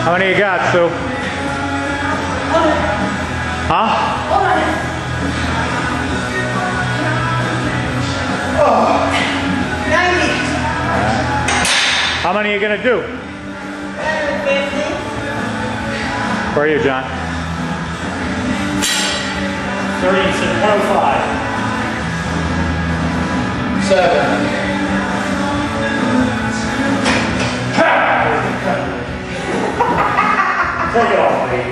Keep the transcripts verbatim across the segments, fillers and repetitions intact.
How many you got, Sue? Huh? ninety. How many are you going to do? fifty. Where are you, John? thirty, one oh five. Seven. Take it off, mate.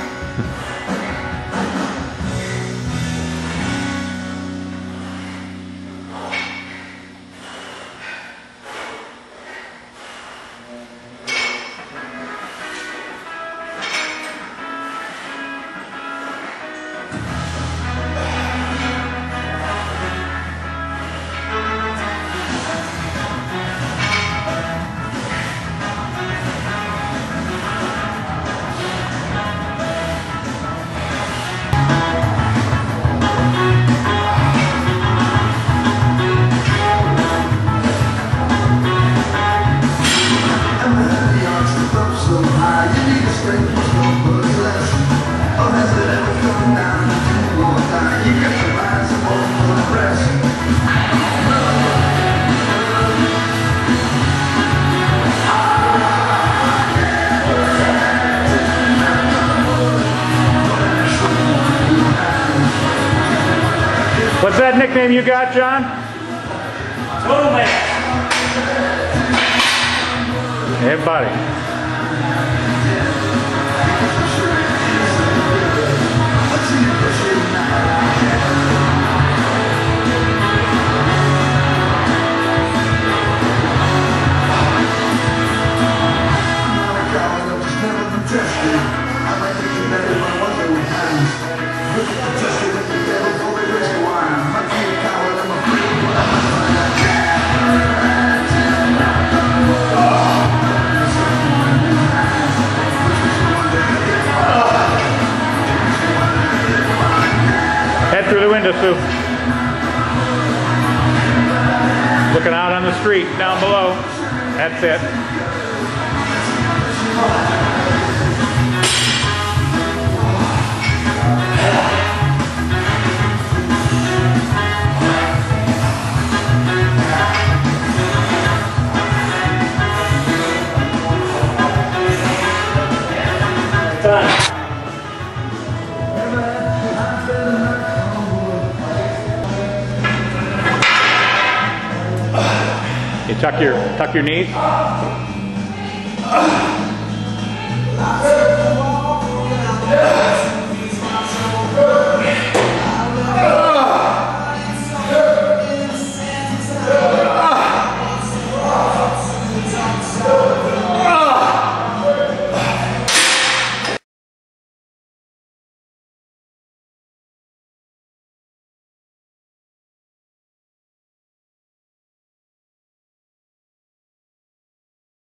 What's that nickname you got, John? Total man. Hey, buddy. Head through the window, Sue. Looking out on the street down below. That's it. Done. You tuck your tuck your knees. Yeah.